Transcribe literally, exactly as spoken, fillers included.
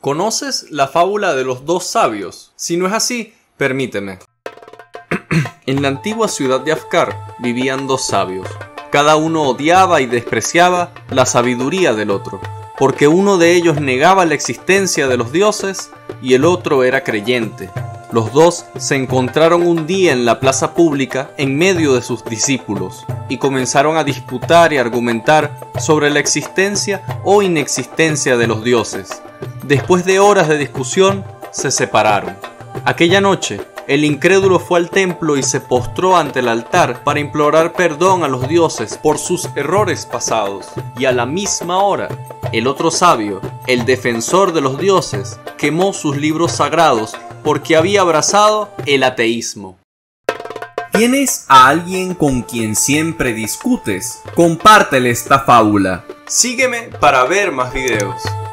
¿Conoces la fábula de los dos sabios? Si no es así, permíteme. En la antigua ciudad de Afkar vivían dos sabios. Cada uno odiaba y despreciaba la sabiduría del otro, porque uno de ellos negaba la existencia de los dioses y el otro era creyente. Los dos se encontraron un día en la plaza pública en medio de sus discípulos y comenzaron a disputar y argumentar sobre la existencia o inexistencia de los dioses. Después de horas de discusión, se separaron. Aquella noche, el incrédulo fue al templo y se postró ante el altar para implorar perdón a los dioses por sus errores pasados. Y a la misma hora, el otro sabio, el defensor de los dioses, quemó sus libros sagrados porque había abrazado el ateísmo. ¿Tienes a alguien con quien siempre discutes? Compártele esta fábula. Sígueme para ver más videos.